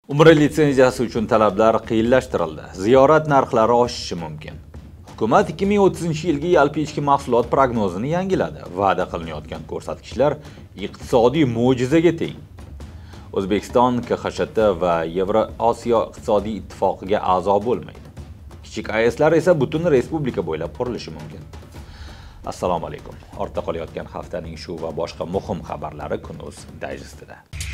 Umra litsenziyasi uchun talablar qiyinlashtirildi. Ziyorat narxlari oshishi mumkin. Hukumat 2030-yilgi yalpi ichki mahsulot prognozini yangiladi. Va'da qilinayotgan ko'rsatkichlar iqtisodiy mo'jizaga teng. O'zbekiston KXSHT va Yevrosiyo iqtisodiy ittifoqiga a'zo bo'lmaydi. Kichik AESlar esa butun respublika bo'ylab qurilishi mumkin. Assalomu alaykum. Ortda qolayotgan haftaning shu va boshqa muhim xabarlari Kun.uz dayjestida.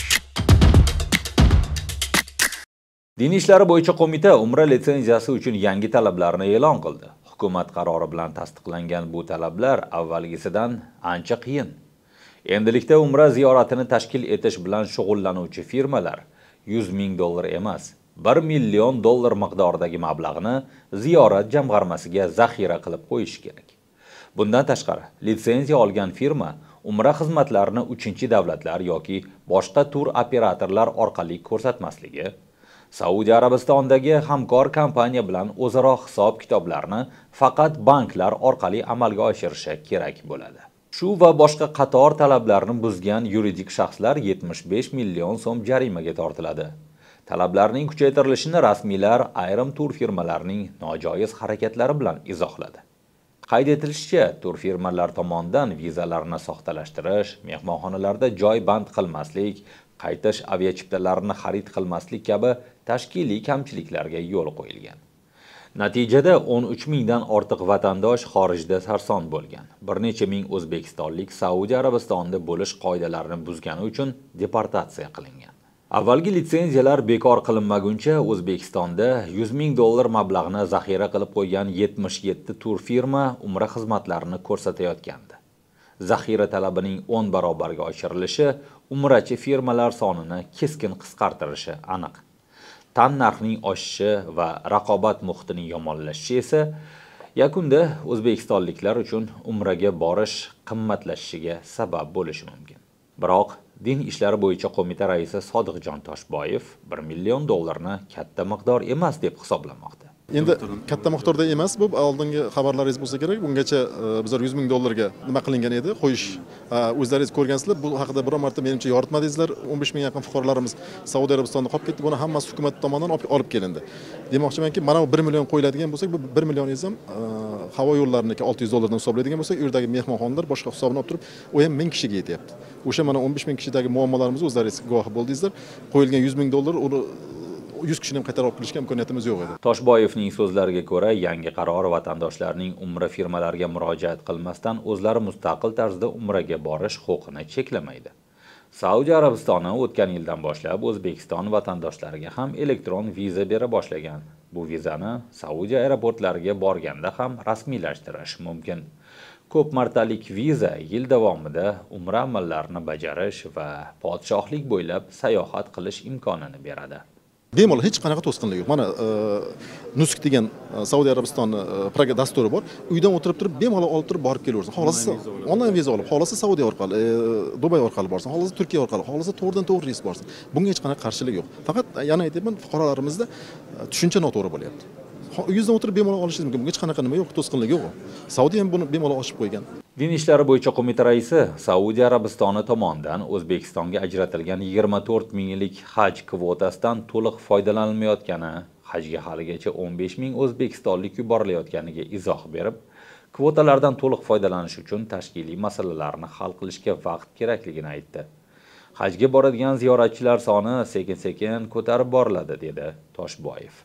Din ishlari bo'yicha qo'mita Umra litsenziyasi uchun yangi talablarni e'lon qildi. Hukumat qarori bilan tasdiqlangan bu talablar avvalgisidan ancha qiyin. Endilikda Umra ziyoratini tashkil etish bilan shug'ullanuvchi firmalar $100,000 emas, $1 million miqdoridagi mablag'ni ziyorat jamg'armasiga zaxira qilib qo'yishi kerak. Bundan tashqari, litsenziya olgan firma Umra xizmatlarini 3-davlatlar yoki boshqa tur operatorlar orqali ko'rsatmasligi, Saudiya Arabistonidagi hamkor kompaniya bilan o'zaro hisob-kitoblarni faqat banklar orqali amalga oshirishi kerak bo'ladi. Shu va boshqa qator talablarni buzgan yuridik shaxslar 75 million so'm jarimaga tortiladi. Talablarning kuchaytirilishini rasmiylar ayrim tur firmalarining nojoiz harakatlari bilan izohladi. Qayd etilishicha, tur firmalar tomonidan vizalarni soxtalashtirish, mehmonxonalarda joy band qilmaslik, qaytish aviachiptalarini xarid qilmaslik kabi tashkiliy kamchiliklarga yo'l qo'yilgan. Natijada 13 mingdan ortiq vatandosh xorijda sarson bo'lgan. Bir necha ming o'zbekistonlik Saudiya Arabistonida bo'lish qoidalarini buzgani uchun deportatsiya qilingan. Avvalgi litsenziyalar bekor qilinmaguncha O'zbekistonda $100,000 mablag'ni zaxira qilib qo'ygan 77 tur firma Umra xizmatlarini ko'rsatayotgandi. Zaxira talabining 10 barobarga oshirilishi umrachi firmalar sonini keskin qisqartirishi aniq. Tan narxining oshishi va raqobat muhitining yomonlashishi esa yakunda o'zbekistonliklar uchun umraga borish qimmatlashishiga sabab bo'lishi mumkin. Biroq Din ishlari bo'yicha qo'mita raisi Sodiqjon Toshboyev $1 million katta miqdor emas deb hisoblamoqda. Endi katta miqdorda emas, bu oldingi xabarlaringiz bo'lsa kerak. Bungacha bizlar $100,000 nima qilingan edi, qo'yish. O'zlaringiz ko'rgansizlar, bu haqida biror marta menimcha yoritmadingizlar. 15 ming yaqin fuqarolarimiz Saudiya Arabistonida qolib ketdi. Buni hammasi hukumat tomonidan olib kelindi. Demoqchimanki, mana bu 1 million qo'yiladigan bo'lsak, bu 1 millioningiz ham havo yo'llariniki $600 dan hisoblaydigan bo'lsak, u yerdagi mehmonxonalar boshqa hisobini olib turib, u ham 1000 kishiga yetyapti. O'sha mana 15 ming kishidagi muammolarimiz o'zlaringiz guvohi bo'ldingizlar. Qo'yilgan $100,000 uni 100 kishini ham qaytarib kelishga imkoniyatimiz yo'q edi. Toshboyevning so'zlariga ko'ra, yangi qaror vatandoshlarning umra firmalariga murojaat qilmasdan o'zlari mustaqil tarzda umraga borish huquqini cheklamaydi. Saudiya Arabistoni o'tgan yildan boshlab O'zbekiston vatandoshlariga ham elektron viza bera boshlagan. Bu vizani Saudiya aeroportlariga borganda ham rasmiylashtirish mumkin. Ko'p martalik viza yil davomida umra amallarini bajarish va podshohlik bo'ylab sayohat qilish imkonini beradi. Bemalol hech qanaqa to'sqinlik yo'q. Mana Nusk degan Saudiya Arabistoni Praga dasturi bor. Uydan o'tirib turib bemalol olib turib borib kelaversin. Xohlasa onlayn viza olib, xohlasa Saudiya orqali, Dubay orqali borsin, xohlasa Turkiya orqali, xohlasa to'g'ridan to'g'ri reys borsin. Bunga hech qanaqa qarshilik yo'q. Faqat yana aytayman, fuqarolarimizda tushuncha noto'g'ri bo'lyapti. Uyingizdan o'tirib bemalol olishingiz mumkin. Bunga hech qanaqa nima yo'q, to'sqinlik yo'q. Saudiya ham buni bemalol ochib qo'ygan. Din ishlari bo'yicha qo'mita raisi Saudiya Arabistoni tomonidan O'zbekistonga ajratilgan 24 minglik haj kvotasidan to'liq foydalanilmayotgani, hajga haligacha 15 ming o'zbekistonlik yuborilayotganiga izoh berib, kvotalardan to'liq foydalanish uchun tashkiliy masalalarni hal qilishga vaqt kerakligini aytdi. Hajga boradigan ziyoratchilar soni sekin-sekin ko'tarib boriladi, dedi Toshboyev.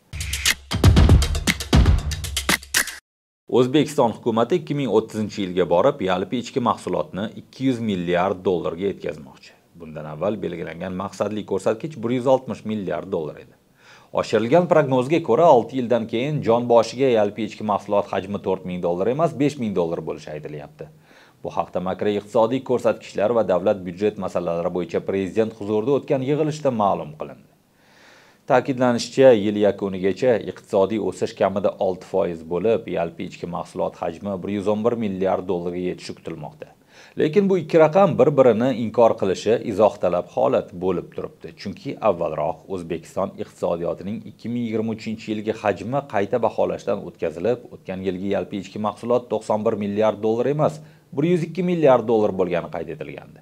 O'zbekiston hukumati 2030-yilga borib, yalpi ichki mahsulotni $200 milliard ga yetkazmoqchi. Bundan avval belgilangan maqsadli ko'rsatkich $160 milliard edi. Oshirilgan prognozga ko'ra 6 yildan keyin jon boshiga yalpi ichki mahsulot hajmi $4,000 emas, $5,000 bo'lishi aytilyapti. Bu haqda makroiqtisodiy ko'rsatkichlar va davlat byudjet masalalari bo'yicha prezident huzurida o'tgan yig'ilishda ma'lum qilindi. Ta'kidlanishicha, yil yakunigacha iqtisodiy o'sish kamida 6% bo'lib, yalpi ichki mahsulot hajmi $111 milliard ga yetishi kutilmoqda. Lekin bu ikki raqam bir-birini inkor qilishi izoh talab holat bo'lib turibdi. Chunki avvalroq O'zbekiston iqtisodiyotining 2023-yilgi hajmi qayta baholashdan o'tkazilib, o'tgan yilgi yalpi ichki mahsulot $91 milliard emas, $102 milliard bo'lgani qayd etilgandi.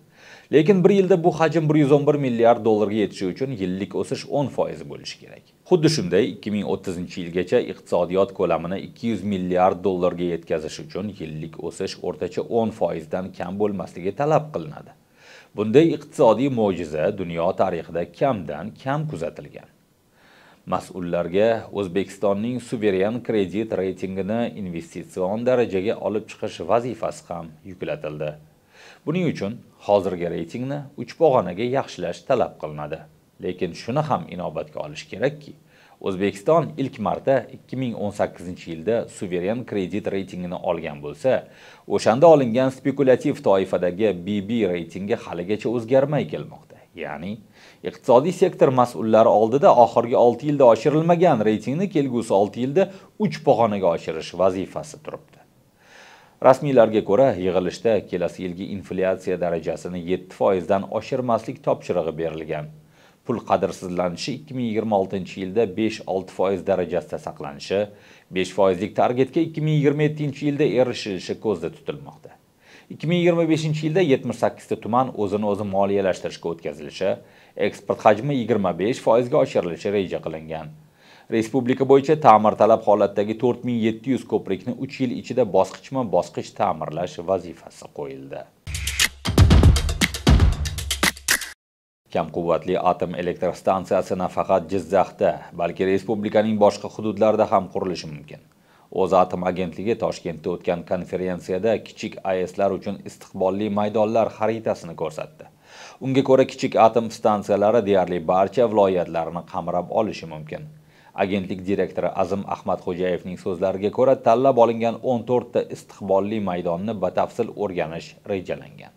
Lekin bir yilda bu hajm 111 milliard dollarga yetishi uchun yillik o'sish 10% bo'lishi kerak. Xuddi shunday 2030-yilgacha iqtisodiyot ko'lamini 200 milliard dollarga yetkazish uchun yillik o'sish o'rtacha 10% dan kam bo'lmasligi talab qilinadi. Bunday iqtisodiy mo'jiza dunyo tarixida kamdan kam kuzatilgan. Mas'ullarga O'zbekistonning suveren kredit reytingini investitsion darajaga olib chiqish vazifasi ham yuklatildi. Buning uchun hozirgi reytingni 3 pog'onaga yaxshilash talab qilinadi. Lekin shuni ham inobatga olish kerakki, O'zbekiston ilk marta 2018-yilda suveren kredit reytingini olgan bo'lsa, o'shanda olingan spekulativ toifadagi BB reytingi haligacha o'zgarmay kelmoqda. Ya'ni, iqtisodiy sektor mas'ullari oldida oxirgi 6 yilda oshirilmagan reytingni kelgusi 6 yilda 3 pog'onaga oshirish vazifasi turibdi. Rasmiylarga ko'ra, yig'ilishda kelasi yilgi inflyatsiya darajasini 7% dan oshirmaslik topshirig'i berilgan. Pul qadrsizlanishi 2026-yilda 5-6% darajasida saqlanishi, 5% lik targetga 2027-yilda erishilishi ko'zda tutilmoqda. 2025-yilda 78 ta tuman o'zini o'zi moliyalashtirishga o'tkazilishi, eksport hajmi 25% ga oshirilishi reja qilingan. Respublika bo'yicha ta'mirtalab holatdagi 4700 ko'prikni 3 yil ichida bosqichma-bosqich ta'mirlash vazifasi qo'yildi. Kam quvvatli atom elektr stansiyasi nafaqat Jizzaxda, balki respublikaning boshqa hududlarida ham qurilishi mumkin. O'zatom agentligi Toshkentda o'tgan konferensiyada kichik AESlar uchun istiqbolli maydonlar xaritasini ko'rsatdi. Unga ko'ra, kichik atom stansiyalari deyarli barcha viloyatlarni qamrab olishi mumkin. Agentlik direktori Azim Ahmadxo'jayevning so'zlariga ko'ra, tanlab olingan 14 ta istiqbolli maydonni batafsil o'rganish rejalangan.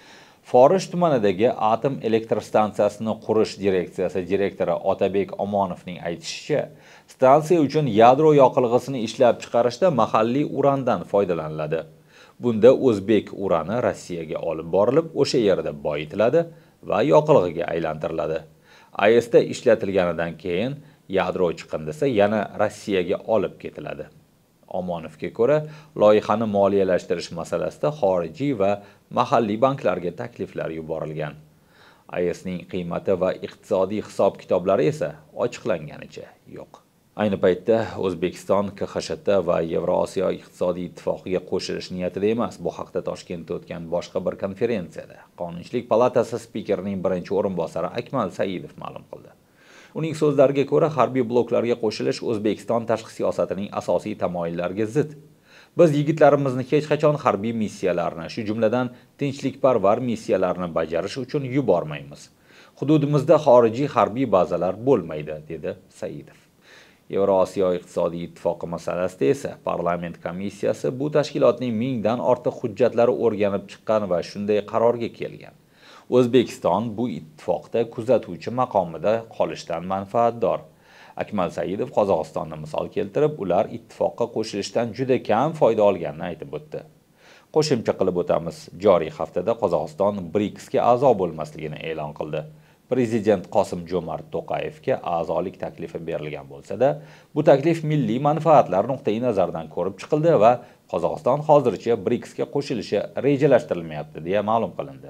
Forish tumanidagi atom elektr stansiyasini qurish direksiyasi direktori Otabek Omonovning aytishicha, stansiya uchun yadro yoqilg'isini ishlab chiqarishda mahalliy urandan foydalaniladi. Bunda o'zbek urani Rossiyaga olib borilib, o'sha yerda boyitiladi va yoqilg'iga aylantiriladi. AESda ishlatilganidan keyin yadro chiqindisi yana Rossiyaga olib ketiladi. Omonovga ko'ra, loyihani moliyalashtirish masalasida xorijiy va mahalliy banklarga takliflar yuborilgan. AESning qiymati va iqtisodiy hisob-kitoblari esa ochiqlanganicha yo'q. Ayni paytda O'zbekiston KXSHT va Yevrosiyo iqtisodiy ittifoqiga qo'shilish niyatida emas. Bu haqda Toshkentda o'tgan boshqa bir konferensiyada Qonunchilik palatasi spikerining birinchi o'rinbosari Akmal Saidov ma'lum qildi. Uning so'zlariga ko'ra, harbiy bloklarga qo'shilish O'zbekiston tashqi siyosatining asosiy tamoyillariga zid. Biz yigitlarimizni hech qachon harbiy missiyalarni, shu jumladan tinchlikparvar missiyalarni bajarish uchun yubormaymiz. Hududimizda xorijiy harbiy bazalar bo'lmaydi, dedi Saidov. Yevrosiyo iqtisodiy ittifoqi masalasida esa parlament komissiyasi bu tashkilotning 1000 dan ortiq hujjatlari o'rganib chiqqan va shunday qarorga kelgan. O'zbekiston bu ittifoqda kuzatuvchi maqomida qolishdan manfaatdor. Akmal Saidov Qozog'istonni misol keltirib, ular ittifoqqa qo'shilishdan juda kam foyda olganini aytib o'tdi. Qo'shimcha qilib o'tamiz, joriy haftada Qozog'iston BRICSga a'zo bo'lmasligini e'lon qildi. Prezident Qosim-Jo'mart To'qayevga a'zolik taklifi berilgan bo'lsa-da, bu taklif milliy manfaatlar nuqtai nazaridan ko'rib chiqildi va Qozog'iston hozircha BRICSga qo'shilishi rejalashtirilmayapti deya ma'lum qilindi.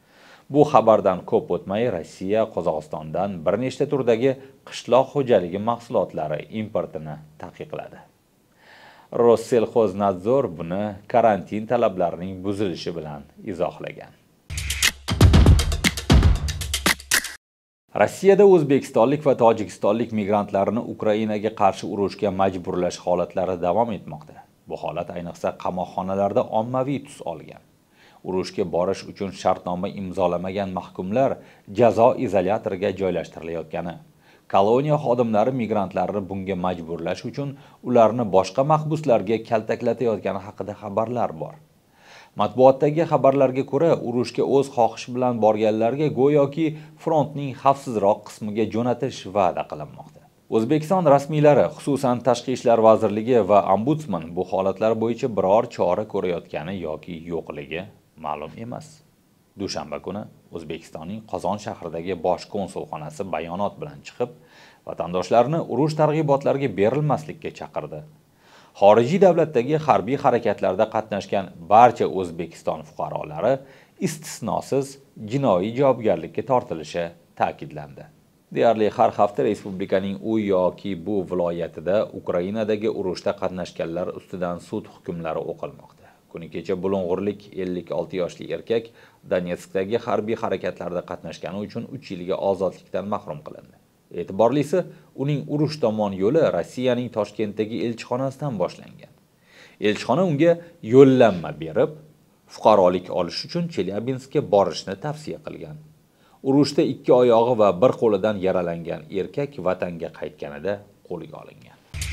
Bu xabardan ko'p o'tmay Rossiya Qozog'istondan bir nechta turdagi qishloq xo'jaligi mahsulotlari importini taqiqladi. Rossellxoznadzor buni karantin talablarining buzilishi bilan izohlagan. Rossiyada o'zbekistonlik va tojikistonlik migrantlarni Ukrainaga qarshi urushga majburlash holatlari davom etmoqda. Bu holat ayniqsa qamoqxonalarda ommaviy tus olgan. Urushga borish uchun shartnoma imzolamagan mahkumlar jazo izolyatoriga joylashtirilayotgani, koloniya xodimlari migrantlarni bunga majburlash uchun ularni boshqa mahbuslarga kaltaklatayotgani haqida xabarlar bor. Matbuotdagi xabarlarga ko'ra, urushga o'z xohishi bilan borganlarga go'yoki frontning xavfsizroq qismiga jo'natish va'da qilinmoqda. O'zbekiston rasmiylari, xususan Tashqi ishlar vazirligi va ombudsman bu holatlar bo'yicha biror chora ko'rayotgani yoki yo'qligi ma'lum emas. Dushanba kuni O'zbekistonning Qozon shahridagi bosh konsulxonasi bayonot bilan chiqib, vatandoshlarni urush targ'ibotlariga berilmaslikka chaqirdi. Xorijiy davlatdagi harbiy harakatlarda qatnashgan barcha O'zbekiston fuqarolari istisnosiz jinoiy javobgarlikka tortilishi ta'kidlandi. Deyarli har hafta respublikaning u yoki bu viloyatida Ukrainadagi urushda qatnashganlar ustidan sud hukmlari o'qilmoqda. Kuni kecha bulung'urlik 56 yoshli erkak Donetskdagi harbiy harakatlarda qatnashgani uchun 3 yilga ozodlikdan mahrum qilindi. E'tiborlisi, uning urush tomon yo'li Rossiyaning Toshkentdagi elchixonasidan boshlangan. Elchixona unga yo'llanma berib, fuqarolik olish uchun Chelyabinskka borishni tavsiya qilgan. Urushda 2 oyog'i va 1 qo'lidan yaralangan erkak vatanga qaytganida qo'lga olingan.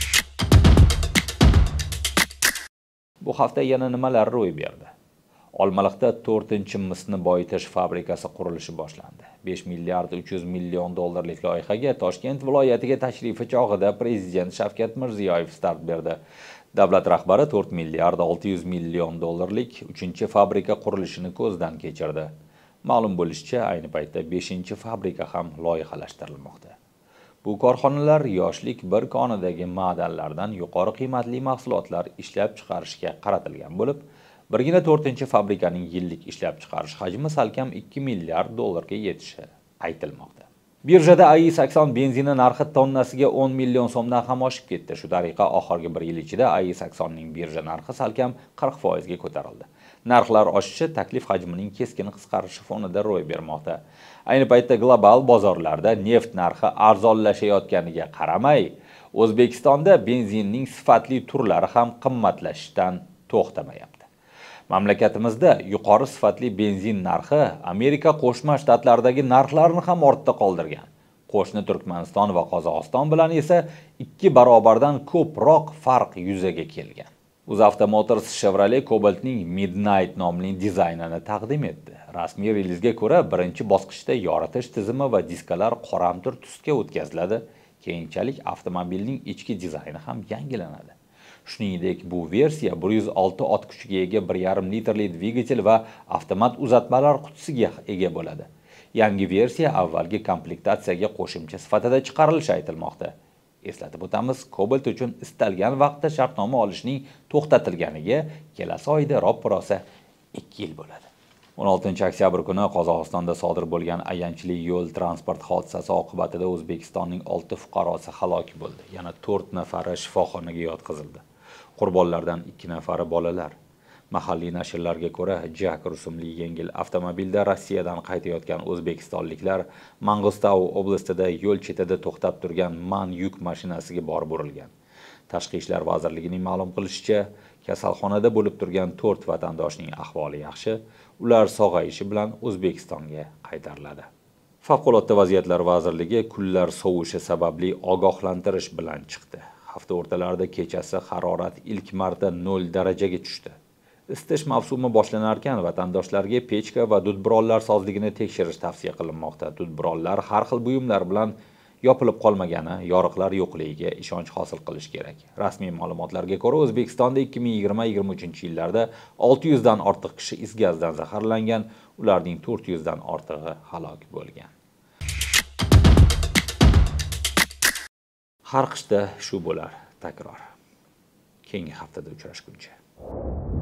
Bu hafta yana nimalar ro'y berdi? Olmaliqda 4-misni boyitish fabrikasi qurilishi boshlandi. 5 milliard 300 million dollarlik loyihaga Toshkent viloyatiga tashrifi chog'ida Prezident Shavkat Mirziyoyev start berdi. Davlat rahbari 4 milliard 600 million dollarlik 3-fabrika qurilishini ko'zdan kechirdi. Ma'lum bo'lishicha, ayni paytda 5-fabrika ham loyihalashtirilmoqda. Bu korxonalar yoshlik bir konidagi ma'danlardan yuqori qiymatli mahsulotlar ishlab chiqarishga qaratilgan bo'lib, birgina 4-fabrikaning yillik ishlab chiqarish hajmi salkam 2 milliard dollarga yetishi aytilmoqda. Birjada AI-80 benzini narxi tonnasiga 10 million so'mdan ham oshib ketdi. Shu tariqa oxirgi 1 yil ichida AI-80 ning birja narxi salkam 40% ga ko'tarildi. Narxlar oshishi taklif hajmining keskin qisqarishi fonida ro'y bermoqda. Ayni paytda global bozorlarda neft narxi arzonlashayotganiga qaramay, O'zbekistonda benzinning sifatli turlari ham qimmatlashishdan to'xtamayapti. Mamlakatimizda yuqori sifatli benzin narxi Amerika Qo'shma Shtatlaridagi narxlarni ham ortda qoldirgan. Qo'shni Turkmaniston va Qozog'iston bilan esa 2 barobardan ko'proq farq yuzaga kelgan. UzAuto Motors Chevrolet Cobalt'ning Midnight nomli dizaynini taqdim etdi. Rasmiy relizga ko'ra, birinchi bosqichda yoritish tizimi va diskalar qoramtir tusga o'tkaziladi. Keyinchalik avtomobilning ichki dizayni ham yangilanadi. Shuningdek, bu versiya 106 ot kuchiga ega 1,5 litrli dvigatel va avtomat uzatmalar qutisiga ega bo'ladi. Yangi versiya avvalgi komplektatsiyaga qo'shimcha sifatida chiqarilishi aytilmoqda. Eslatib o'tamiz, Cobalt uchun istalgan vaqtda shartnoma olishning to'xtatilganiga kelasi oyda roppa-rosa 2 yil bo'ladi. 16 oktyabr kuni Qozog'istonda sodir bo'lgan ayanchli yo'l transport hodisasi oqibatida O'zbekistonning 6 fuqarosi halok bo'ldi. Yana 4 nafari shifoxonaga yotqizildi. Qurbonlardan 2 nafari bolalar. Mahalliy nashrlarga ko'ra, Jak rusumli yengil avtomobilda Rossiyadan qaytayotgan o'zbekistonliklar Mang'istau oblastida yo'l chetida to'xtab turgan MAN yuk mashinasiga borib urilgan. Tashqi ishlar vazirligining ma'lum qilishicha, kasalxonada bo'lib turgan 4 vatandoshning ahvoli yaxshi, ular sog'ayishi bilan O'zbekistonga qaytariladi. Favqulodda vaziyatlar vazirligi kunlar sovishi sababli ogohlantirish bilan chiqdi. Hafta o'rtalarida kechasi harorat ilk marta 0 darajaga tushdi. Isitish mavsumi boshlanarkan vatandoshlarga pechka va dudburollar sozligini tekshirish tavsiya qilinmoqda. Dudburollar har xil buyumlar bilan yopilib qolmagani, yoriqlar yo'qligiga ishonch hosil qilish kerak. Rasmiy ma'lumotlarga ko'ra, O'zbekistonda 2020-2023-yillarda 600 dan ortiq kishi is gazdan zaharlangan, ularning 400 dan ortig'i halok bo'lgan. Har qishda shu bo'lar, takror. Keyingi haftada uchrashguncha.